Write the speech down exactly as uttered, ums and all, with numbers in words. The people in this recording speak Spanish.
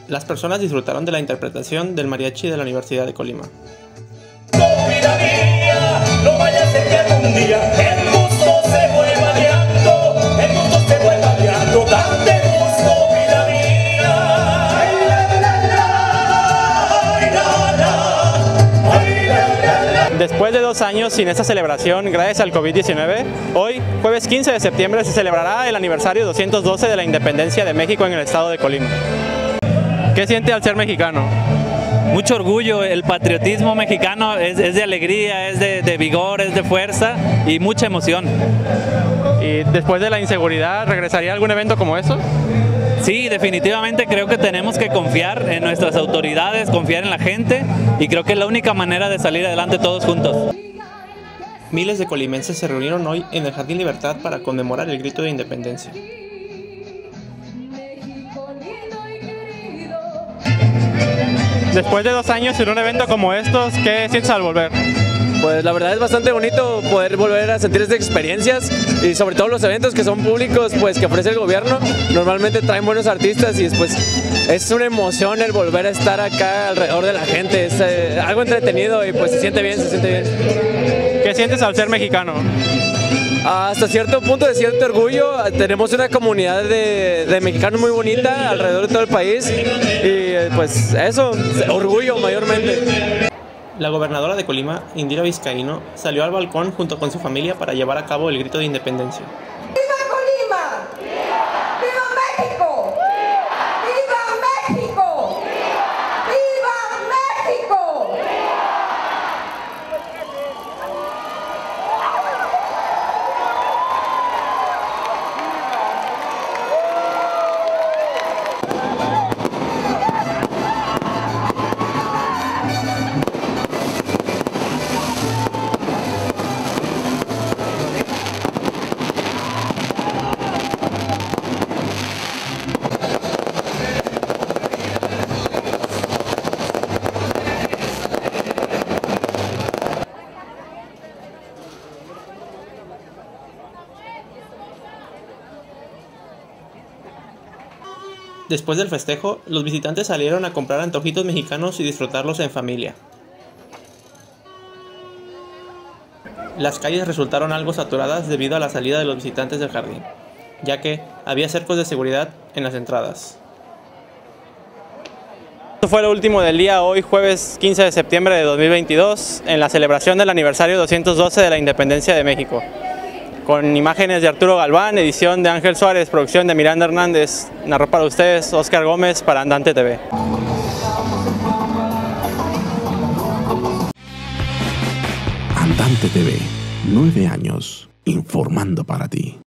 Las personas disfrutaron de la interpretación del mariachi de la Universidad de Colima. Vida mía, no vaya a ser que algún día el gusto se vuelva llanto, el gusto se vuelva llanto, date gusto, vida mía. Ay, la, la, la, ay, la, la, ay, la, la, la. Después de dos años sin esta celebración, gracias al COVID diecinueve, hoy, jueves quince de septiembre, se celebrará el aniversario doscientos doce de la independencia de México en el estado de Colima. ¿Qué siente al ser mexicano? Mucho orgullo, el patriotismo mexicano es, es de alegría, es de, de vigor, es de fuerza y mucha emoción. ¿Y después de la inseguridad, regresaría a algún evento como eso? Sí, definitivamente creo que tenemos que confiar en nuestras autoridades, confiar en la gente y creo que es la única manera de salir adelante todos juntos. Miles de colimenses se reunieron hoy en el Jardín Libertad para conmemorar el grito de independencia. Después de dos años en un evento como estos, ¿qué sientes al volver? Pues la verdad es bastante bonito poder volver a sentir estas experiencias y sobre todo los eventos que son públicos, pues que ofrece el gobierno. Normalmente traen buenos artistas y después es una emoción el volver a estar acá alrededor de la gente. Es eh, algo entretenido y pues se siente bien, se siente bien. ¿Qué sientes al ser mexicano? Hasta cierto punto de cierto orgullo. Tenemos una comunidad de, de mexicanos muy bonita alrededor de todo el país y pues eso, orgullo mayormente. La gobernadora de Colima, Indira Vizcaíno, salió al balcón junto con su familia para llevar a cabo el grito de independencia. ¡Viva Colima! ¡Viva México! ¡Viva México! ¡Viva México! Después del festejo, los visitantes salieron a comprar antojitos mexicanos y disfrutarlos en familia. Las calles resultaron algo saturadas debido a la salida de los visitantes del jardín, ya que había cercos de seguridad en las entradas. Esto fue lo último del día hoy, jueves quince de septiembre de dos mil veintidós, en la celebración del aniversario doscientos doce de la Independencia de México. Con imágenes de Arturo Galván, edición de Ángel Suárez, producción de Miranda Hernández, narró para ustedes Oscar Gómez para Andante T V. Andante T V, nueve años, informando para ti.